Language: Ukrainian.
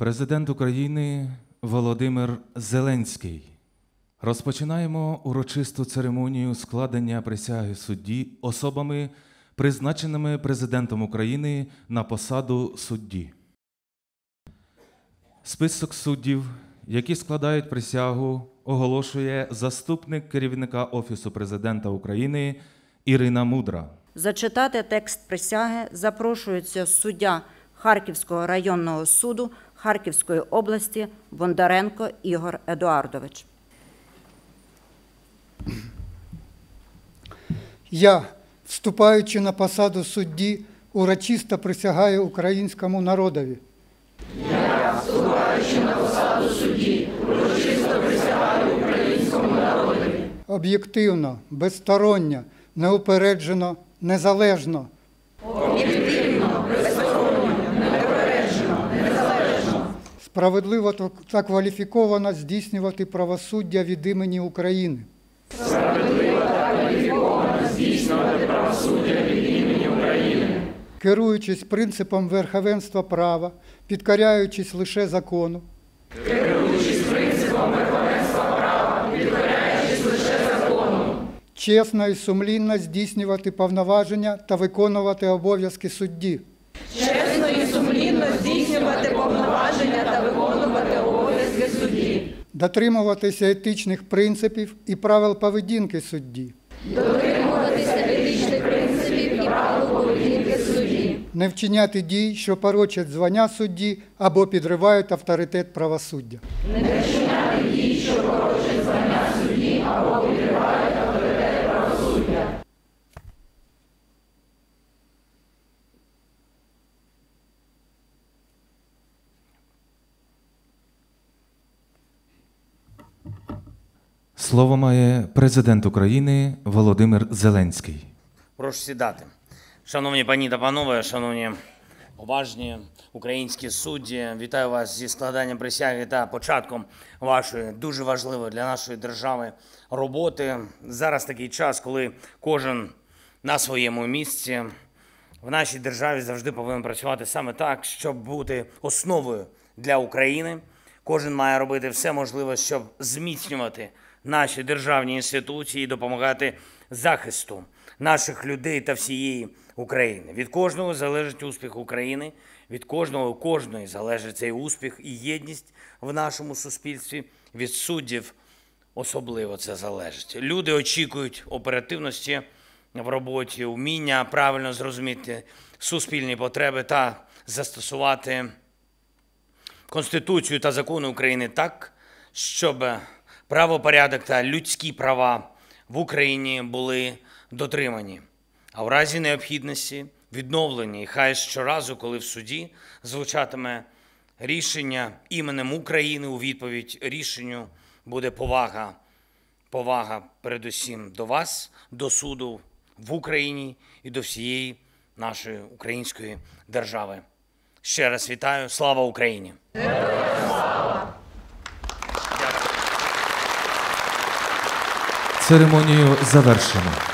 Президент України Володимир Зеленський. Розпочинаємо урочисту церемонію складення присяги судді особами, призначеними Президентом України на посаду судді. Список суддів, які складають присягу, оголошує заступник керівника Офісу Президента України Ірина Мудра. Зачитати текст присяги запрошується суддя Харківського районного суду Харківської області Бондаренко Ігор Едуардович. Я, вступаючи на посаду судді, урочисто присягаю українському народові. Я, вступаючи на посаду судді, урочисто присягаю українському народові. Об'єктивно, безсторонньо, неупереджено, незалежно. Об'єктивно, безсторонньо, неупереджено, незалежно. Справедливо та кваліфіковано здійснювати правосуддя від імені України. Справедливо та кваліфіковано здійснювати правосуддя від імені України. Керуючись принципом верховенства права, підкоряючись лише закону. Керуючись принципом верховенства права, підкоряючись лише закону. Чесно і сумлінно здійснювати повноваження та виконувати обов'язки судді. Чесно і сумлінно здійснювати повноваження та виконувати обов'язки судді. Дотримуватися етичних принципів і правил поведінки судді. Дотримуватися етичних принципів і правил поведінки судді. Не вчиняти дій, що порочать звання судді або підривають авторитет правосуддя. Не вчиняти дій, що порочать звання судді або підривають авторитет правосуддя. Слово має президент України Володимир Зеленський. Прошу сідати. Шановні пані та панове, шановні поважні українські судді, вітаю вас зі складанням присяги та початком вашої дуже важливої для нашої держави роботи. Зараз такий час, коли кожен на своєму місці. В нашій державі завжди повинен працювати саме так, щоб бути основою для України. Кожен має робити все можливе, щоб зміцнювати наші державні інституції і допомагати захисту наших людей та всієї України. Від кожного залежить успіх України, від кожного у кожної залежить цей успіх і єдність в нашому суспільстві. Від суддів особливо це залежить. Люди очікують оперативності в роботі, вміння правильно зрозуміти суспільні потреби та застосувати Конституцію та закони України так, щоб правопорядок та людські права в Україні були дотримані, а в разі необхідності відновлені. І хай щоразу, коли в суді звучатиме рішення іменем України у відповідь рішенню, буде повага. Повага передусім до вас, до суду в Україні і до всієї нашої української держави. Ще раз вітаю. Слава Україні! Церемонію завершено.